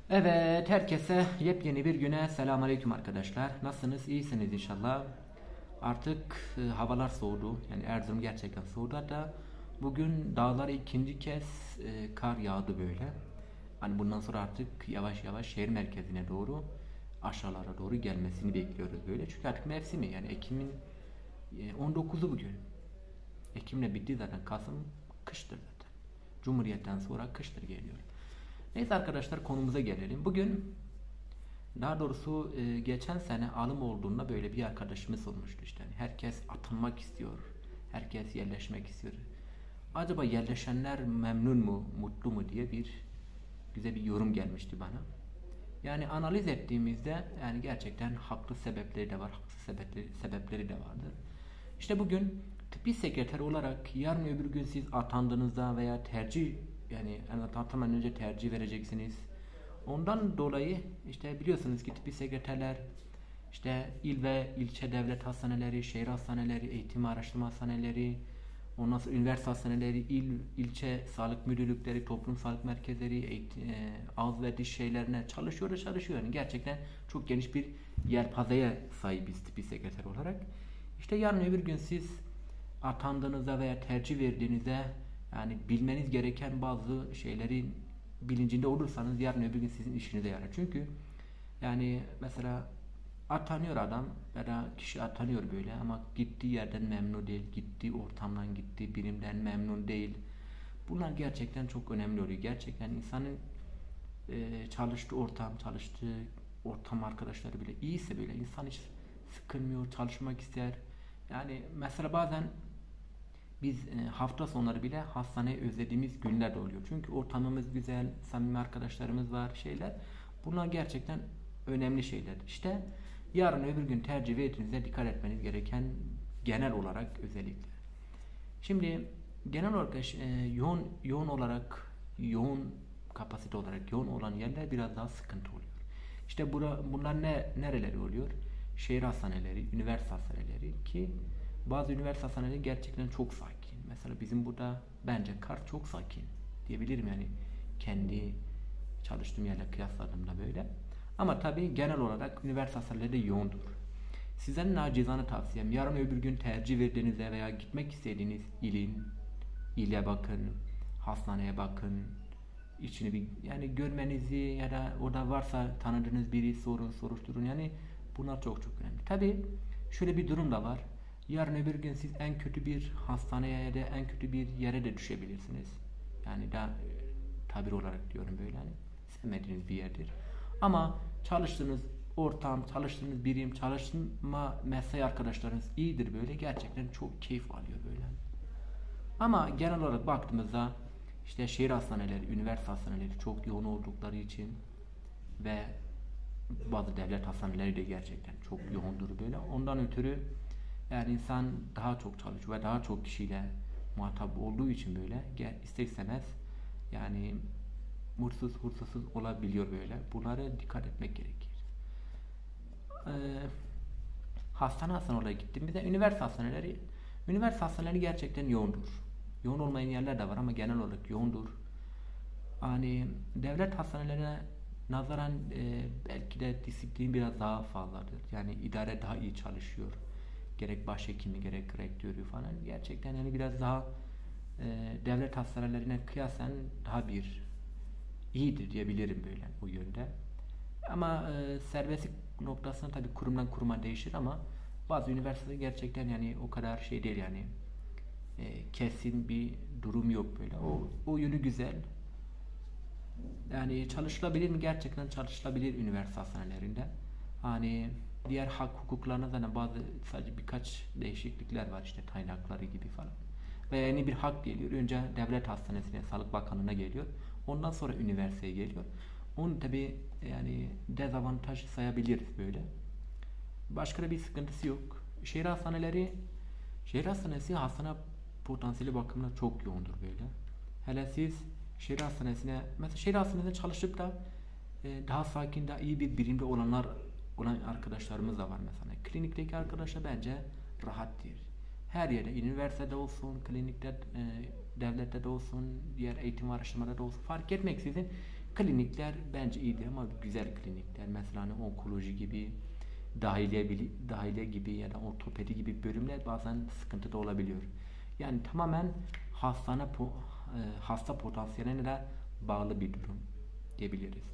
Evet, herkese yepyeni bir güne selamünaleyküm arkadaşlar. Nasılsınız? İyisiniz inşallah. Artık havalar soğudu. Yani Erzurum gerçekten soğudu. Hatta bugün dağlara ikinci kez kar yağdı böyle. Hani bundan sonra artık yavaş yavaş şehir merkezine doğru aşağılara doğru gelmesini bekliyoruz böyle. Çünkü artık mevsimi yani Ekim'in 19'u bugün. Ekim'le bitti zaten. Kasım kıştır zaten. Cumhuriyet'ten sonra kıştır geliyor. Neyse arkadaşlar konumuza gelelim. Bugün daha doğrusu geçen sene alım olduğunda böyle bir arkadaşımız sormuştu işte. Yani herkes atılmak istiyor. Herkes yerleşmek istiyor. Acaba yerleşenler memnun mu, mutlu mu diye bir güzel bir yorum gelmişti bana. Yani analiz ettiğimizde yani gerçekten haklı sebepleri de var, haksız sebepleri de vardır. İşte bugün tıbbi sekreter olarak yarın öbür gün siz atandığınızda veya tercih yani atamadan önce tercih vereceksiniz. Ondan dolayı işte biliyorsunuz ki tıbbi sekreterler işte il ve ilçe devlet hastaneleri, şehir hastaneleri, eğitim araştırma hastaneleri, ondan sonra üniversite hastaneleri, ilçe sağlık müdürlükleri, toplum sağlık merkezleri, ağız ve diş şeylerine çalışıyor. Yani gerçekten çok geniş bir yelpazeye sahibiz tıbbi sekreter olarak. İşte yarın öbür gün siz atandığınızda veya tercih verdiğinizde yani bilmeniz gereken bazı şeylerin bilincinde olursanız yarın öbür gün sizin işinize yarar. Çünkü yani mesela atanıyor adam ya da kişi atanıyor böyle ama gittiği yerden memnun değil, gittiği ortamdan, gittiği birimden memnun değil. Bunlar gerçekten çok önemli oluyor. Gerçekten insanın çalıştığı ortam arkadaşları bile iyiyse böyle insan hiç sıkılmıyor, çalışmak ister. Yani mesela bazen biz hafta sonları bile hastaneyi özlediğimiz günler de oluyor. Çünkü ortamımız güzel, samimi arkadaşlarımız var, şeyler. Bunlar gerçekten önemli şeyler. İşte yarın öbür gün tercih verdiğinizde dikkat etmeniz gereken genel olarak özellikler. Şimdi genel olarak yoğun kapasite olarak yoğun olan yerler biraz daha sıkıntı oluyor. İşte bunlar nereleri oluyor? Şehir hastaneleri, üniversite hastaneleri ki bazı üniversite hastaneleri gerçekten çok sakin. Mesela bizim burada bence Kars çok sakin diyebilirim yani kendi çalıştığım yerle kıyasladığımda böyle. Ama tabii genel olarak üniversite hastaneleri de yoğundur. Size nacizane tavsiyem yarın öbür gün tercih verdiğinizde veya gitmek istediğiniz ile bakın, hastaneye bakın, içini bir yani görmenizi ya da orada varsa tanıdığınız biri soruşturun yani bunlar çok önemli. Tabii şöyle bir durum da var. Yarın öbür gün siz en kötü bir hastaneye ya da en kötü bir yere de düşebilirsiniz. Yani da tabir olarak diyorum böyle hani sevmediğiniz bir yerdir. Ama çalıştığınız ortam, çalıştığınız birim, çalışma mesai arkadaşlarınız iyidir böyle gerçekten çok keyif alıyor böyle. Ama genel olarak baktığımızda işte şehir hastaneleri, üniversite hastaneleri çok yoğun oldukları için ve bazı devlet hastaneleri de gerçekten çok yoğundur böyle. Ondan ötürü yani insan daha çok çalışıyor ve daha çok kişiyle muhatap olduğu için böyle ister istemez yani huzursuz olabiliyor böyle. Bunlara dikkat etmek gerekir. Ee, hastane oraya gittiğimizde üniversite hastaneleri gerçekten yoğundur. Yoğun olmayan yerler de var ama genel olarak yoğundur. Hani devlet hastanelerine nazaran belki de disiplin biraz daha fazladır. Yani idare daha iyi çalışıyor. Gerek başhekimi gerek rektörü falan gerçekten yani biraz daha devlet hastanelerine kıyasen daha bir iyidir diyebilirim böyle o yönde. Ama serbestlik noktasında tabii kurumdan kuruma değişir ama bazı üniversiteler gerçekten yani o kadar şey değil yani kesin bir durum yok böyle. O yönü güzel. Yani çalışılabilir mi? Gerçekten çalışılabilir üniversite hastanelerinde. Hani diğer hak hukuklarına zaten bazı sadece birkaç değişiklikler var işte tayin hakları gibi falan. Ve yeni bir hak geliyor. Önce devlet hastanesine, Sağlık Bakanlığı'na geliyor. Ondan sonra üniversiteye geliyor. Onun tabi yani dezavantajı sayabiliriz böyle. Başka da bir sıkıntısı yok. Şehir hastanesi hastane potansiyeli bakımından çok yoğundur böyle. Hele siz şehir hastanesine çalışıp da daha sakin, daha iyi bir birimde olan arkadaşlarımız da var mesela. Klinikteki arkadaşlar bence rahattır. Her yerde, üniversitede olsun, klinikte, devlette de olsun, diğer eğitim araştırmada da olsun fark etmeksizin Klinikler bence iyidir ama güzel klinikler. Mesela hani onkoloji gibi, dahiliye gibi ya da ortopedi gibi bölümler bazen sıkıntı da olabiliyor. Yani tamamen hasta potansiyeline de bağlı bir durum diyebiliriz.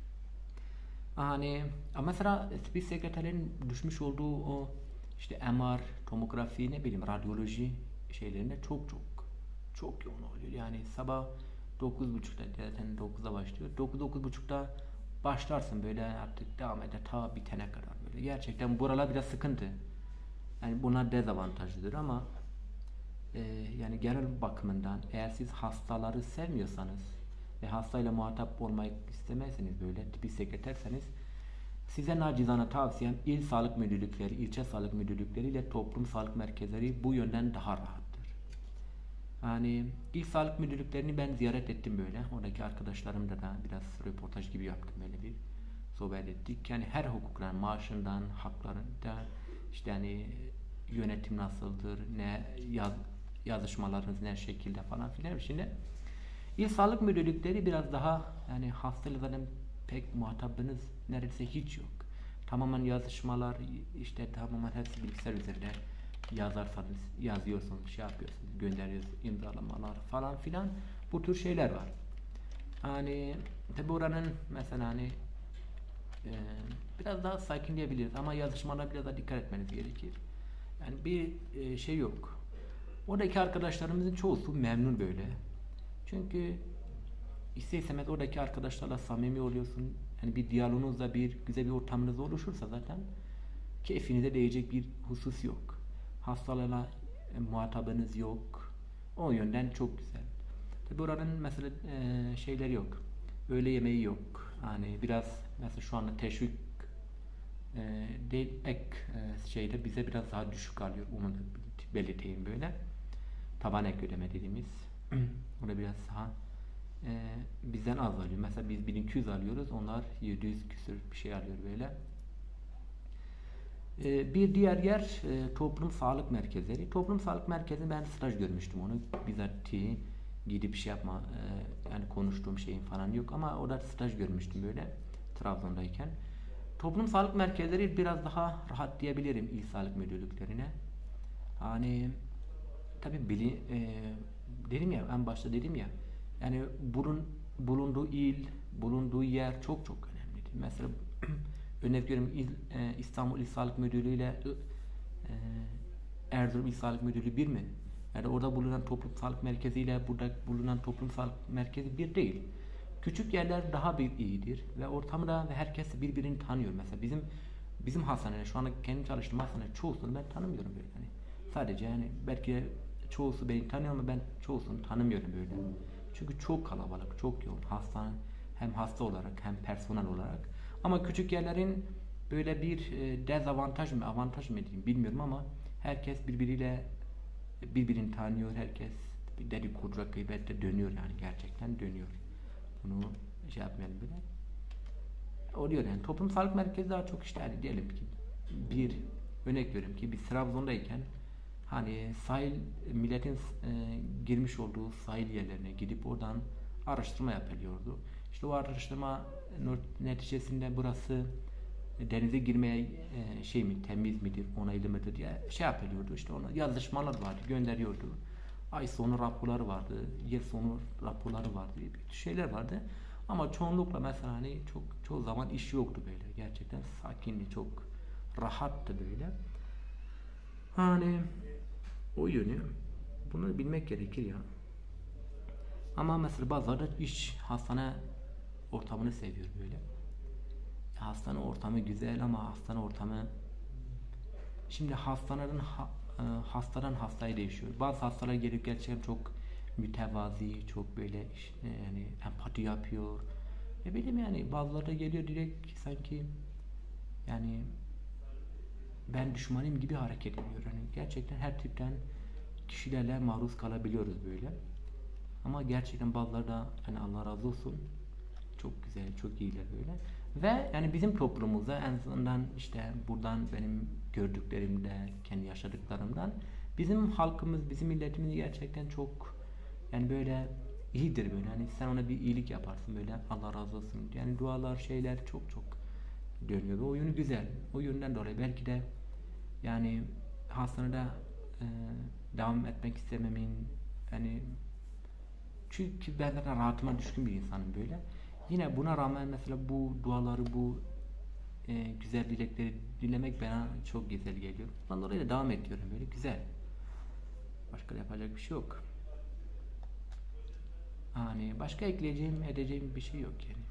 Hani mesela bir sekreterin düşmüş olduğu o işte MR, tomografi, ne bileyim radyoloji şeylerinde çok yoğun oluyor. Yani sabah 9.30'da, zaten 9'da başlıyor. 9-9.30'da başlarsın böyle, artık devam eder ta bitene kadar böyle. Gerçekten buralar biraz sıkıntı. Yani bunlar dezavantajlıdır ama e, yani genel bakımından eğer siz hastaları sevmiyorsanız ve hastayla muhatap olmayı istemezseniz, böyle bir sekreterseniz, size nacizane tavsiyem il sağlık müdürlükleri, ilçe sağlık müdürlükleri ile toplum sağlık merkezleri bu yönden daha rahattır. Yani il sağlık müdürlüklerini ben ziyaret ettim böyle. Oradaki arkadaşlarımla da biraz röportaj gibi yaptım, böyle bir sohbet ettik. Yani her hukuktan, maaşından, haklarından, işte hani yönetim nasıldır, ne yazışmalarınız ne şekilde falan filan. Şimdi İl Sağlık Müdürlükleri biraz daha, yani hastayla zaten pek muhatabınız neredeyse hiç yok. Tamamen yazışmalar, işte tamamen hepsi bilgisayar üzerinde, yazıyorsunuz, şey yapıyorsunuz, gönderiyorsunuz, imzalamalar falan filan, bu tür şeyler var. Hani tabi oranın mesela hani e, biraz daha sakin diyebiliriz ama yazışmalara biraz daha dikkat etmeniz gerekir. Yani bir şey yok. Oradaki arkadaşlarımızın çoğusu memnun böyle. Çünkü ister istemez oradaki arkadaşlarla samimi oluyorsun. Yani bir diyaloğunuzla, bir güzel bir ortamınız oluşursa zaten keyfinize değecek bir husus yok. Hastalarla muhatabınız yok. O yönden çok güzel. Tabi oranın mesela şeyleri yok. Öğle yemeği yok. Hani biraz mesela şu anda teşvik değil, ek şeyde bize biraz daha düşük alıyor. Onu da belirteyim böyle. Taban ek ödeme dediğimiz. O da biraz daha bizden az alıyor. Mesela biz 1200 alıyoruz. Onlar 700 küsür bir şey alıyor böyle. Bir diğer yer toplum sağlık merkezleri. Toplum sağlık merkezi, ben staj görmüştüm onu. Bizatihi gidip şey yapma, yani konuştuğum şeyin falan yok ama orada staj görmüştüm böyle Trabzon'dayken. Toplum sağlık merkezleri biraz daha rahat diyebilirim il sağlık müdürlüklerine. Hani tabii dedim ya, en başta dedim ya, yani bulunduğu il, bulunduğu yer çok önemlidir. Mesela örnek veriyorum, İstanbul İl Sağlık Müdürlüğü ile Erzurum İl Sağlık Müdürlüğü bir mi? Yani orada bulunan toplum sağlık merkezi ile burada bulunan toplum sağlık merkezi bir değil. Küçük yerler daha bir iyidir ve ortamda ve herkes birbirini tanıyor. Mesela bizim hastanede, şu anda kendim çalıştığım hastanede çoğusunu ben tanımıyorum böyle. Yani sadece yani belki çoğusu beni tanıyor ama ben çoğusunu tanımıyorum böyle. Çünkü çok kalabalık, çok yoğun hastane, hem hasta olarak hem personel olarak. Ama küçük yerlerin böyle bir dezavantaj mı, avantaj mı diyeyim bilmiyorum ama herkes birbirini tanıyor, herkes bir dedikodu, gıybette dönüyor, yani gerçekten dönüyor. Bunu şey yapmayalım bile. Oluyor yani. Toplum sağlık merkezi daha çok, işte hani diyelim ki bir örnek veriyorum ki biz Trabzon'dayken hani milletin girmiş olduğu sahil yerlerine gidip oradan araştırma yapılıyordu. İşte o araştırma neticesinde burası denize girmeye şey mi, temiz midir, onaylı mıdır diye şey yapılıyordu. İşte ona yazışmalar vardı, gönderiyordu. Ay sonu raporları vardı, yıl sonu raporları vardı, bir şeyler vardı. Ama çoğunlukla mesela hani çoğu zaman iş yoktu böyle. Gerçekten sakindi, çok rahattı böyle. Hani o yönü, bunu bilmek gerekir ya. Ama mesela bazıları da hastane ortamını seviyor böyle. Hastane ortamı güzel ama hastane ortamı, şimdi hastadan hastaya değişiyor. Bazı hastalar gelip gerçekten çok mütevazi, çok böyle yani empati yapıyor. Ne bileyim, yani bazıları da geliyor direkt sanki yani ben düşmanım gibi hareket ediyor. Yani gerçekten her tipten kişilerle maruz kalabiliyoruz böyle. Ama gerçekten bazıları da yani Allah razı olsun, çok güzel, çok iyiler böyle. Ve yani bizim toplumumuzda en azından işte buradan benim gördüklerimde, kendi yaşadıklarımdan bizim halkımız, bizim milletimiz gerçekten çok yani böyle iyidir böyle. Hani sen ona bir iyilik yaparsın böyle, Allah razı olsun. Yani dualar, şeyler çok çok dönüyor. Ve o yönü güzel. O yönden dolayı belki de yani hastanede e, devam etmek istememin, yani çünkü ben zaten rahatıma düşkün bir insanım böyle. Yine buna rağmen mesela bu duaları, bu güzel dilekleri dinlemek bana çok güzel geliyor. Ben oraya da devam ediyorum böyle, güzel. Başka da yapacak bir şey yok. Hani başka ekleyeceğim, edeceğim bir şey yok yani.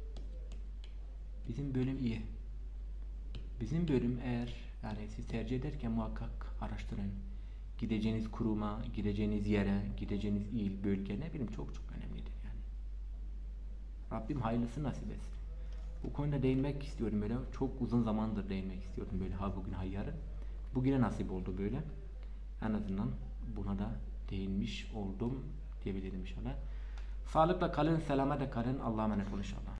Bizim bölüm iyi. Bizim bölüm, eğer yani siz tercih ederken muhakkak araştırın. Gideceğiniz kuruma, gideceğiniz yere, gideceğiniz il, bölge, ne bileyim, çok çok önemlidir yani. Rabbim hayırlısı nasip etsin. Bu konuda değinmek istiyorum böyle. Çok uzun zamandır değinmek istiyordum böyle, ha bugün ha yarın. Bugüne nasip oldu böyle. En azından buna da değinmiş oldum diyebilirim inşallah. Sağlıkla kalın, selametle kalın. Allah'a emanet olun inşallah.